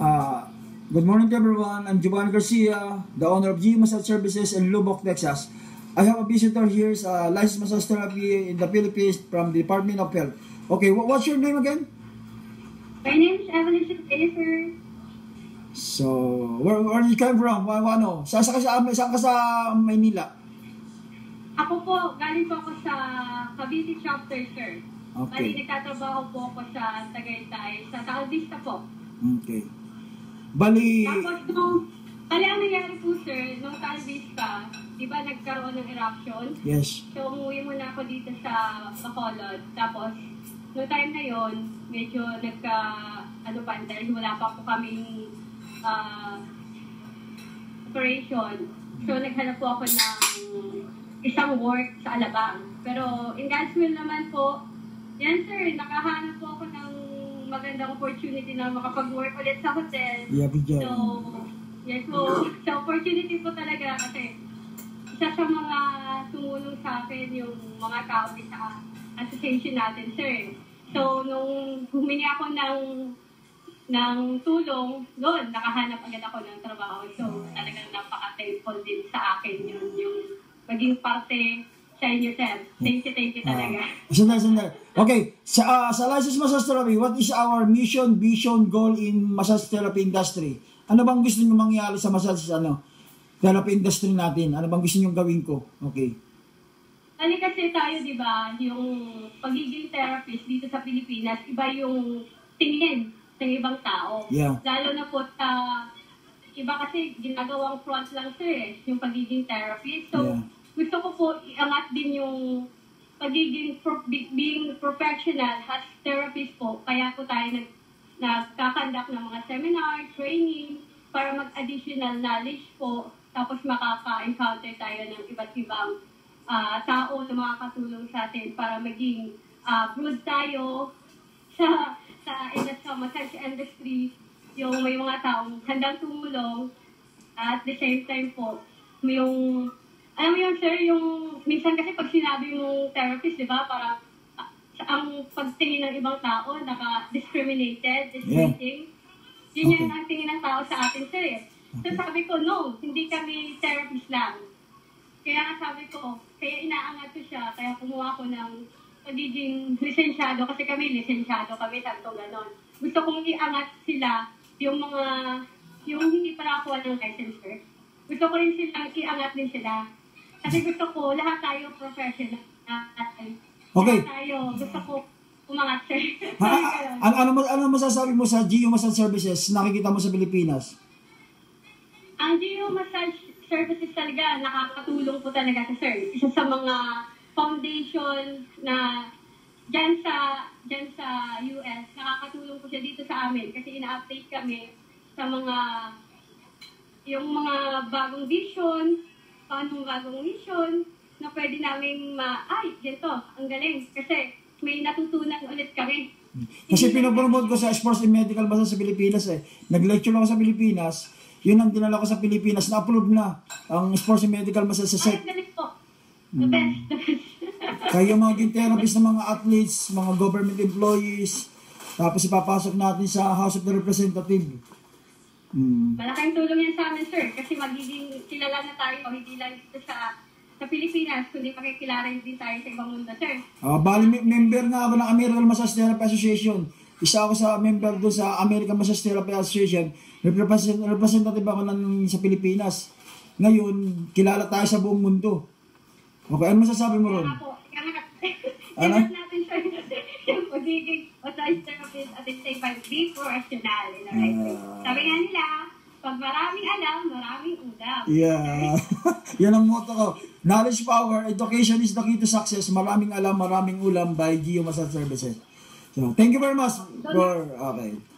Uh, Good morning to everyone. I'm Giovanni Garcia, the owner of G Massage Services in Lubbock, Texas. I have a visitor here, licensed massage therapy in the Philippines from the Department of Health. Okay, what's your name again? My name is Evelyn sir. So, where you come from? Saan ka sa Maynila? Ako po, galing po ako sa Cavite chapter, sir. Okay. Bali, nagtatrabaho po ako sa Tagaytay, sa Taal Vista po. Okay. Bali... Tapos, ang nangyari po, sir, nung Taal Vista, di ba nagkaroon ng eruption? Yes. So, umuwi muna ako dito sa Bacolod. Tapos, noong time na yon, medyo dahil wala pa po kaming operation. So, naghanap po ako ng isang work sa Alabang. Pero, in God's will naman po, yan sir, nakahanap po ako ng magandang opportunity na makapag-work ulit sa hotel. So, yes po. Sa opportunity po talaga kasi isa sa mga tumulong sa akin yung mga tao sa association natin, sir. So, nung humingi ako ng tulong, doon, nakahanap agad ako ng trabaho. So, talagang napaka-thankful din sa akin yung maging parte sa inyo, sir. Thank you talaga. Sandali. Okay, sa licensed massage therapy, what is our mission, vision, goal in massage therapy industry? Ano bang gusto niyo mangyari sa massage therapy industry natin? Ano bang gusto niyo gawin ko? Okay. Kasi tayo, di ba, yung pagiging therapist dito sa Pilipinas, iba yung tingin ng ibang tao. Yeah. Lalo na po iba kasi ginagawang front lang sir, yung pagiging therapist. So, yeah. Gusto ko po iangat din yung pagiging being professional as therapist po. Kaya po tayo nagkakandak ng mga seminar, training, para mag-additional knowledge po. Tapos makaka-encounter tayo ng iba't ibang tao na makakatulong sa atin para maging broad tayo sa massage industry. Yung may mga taong handang tumulong at the same time po, yung alam mo yun, sir, yung minsan kasi pag sinabi mong therapist, di ba, parang ang pagtingin ng ibang tao, discriminating. Yeah. Yun yung ang tingin ng tao sa atin, sir. So sabi ko, no, hindi kami therapist lang. Kaya sabi ko, kaya inaangat ko siya, kaya kumuha ko ng pagiging lisensyado, kasi kami lisensyado kami, sabi ko gano'n. Gusto kong iangat sila, yung hindi pa nakakuha ng license, sir. Gusto ko rin silang iangat din sila. Kasi gusto ko, lahat tayo professional. Okay. Lahat tayo, gusto ko umangat, sir. Ano masasabi mo sa GU Massage Services nakikita mo sa Pilipinas? Ang GU Massage Services talaga, nakakatulong po talaga sa sir. Isa sa mga foundation na dyan sa US, nakakatulong po siya dito sa amin kasi ina-update kami sa yung mga bagong vision, paano bagong mission, na pwede namin ganito, ang galing. Kasi may natutunan ulit kami. Kasi pinopromote ko sa Sports and Medical Massage sa Pilipinas Nag-lecture ako sa Pilipinas, yun ang dinala ko sa Pilipinas, na-approve na ang Sports and Medical Massage sa set. Ang galing po. The best. Kaya yung mga therapists ng mga athletes, mga government employees, tapos ipapasok natin sa House of the Representative. Malaking tulong yan sa amin, sir. Kasi magiging kilala na tayo, hindi lang dito sa Pilipinas, kundi pakikilala din tayo sa ibang mundo, sir. Bali, member na ako ng American Massage Therapy Association. Isa ako sa member doon sa American Massage Therapy Association. Representative ako sa Pilipinas. Ngayon, kilala tayo sa buong mundo. Okay, ano masasabi mo ron? Ano? Natin siya yung pagiging massage therapist at the same time be professional. Sabi nga nila, pag maraming alam, maraming ulam. Yeah. Yan ang motto ko. Knowledge power, education is the key to success. Maraming alam, maraming ulam by GU Massage Services. So, thank you very much for, okay.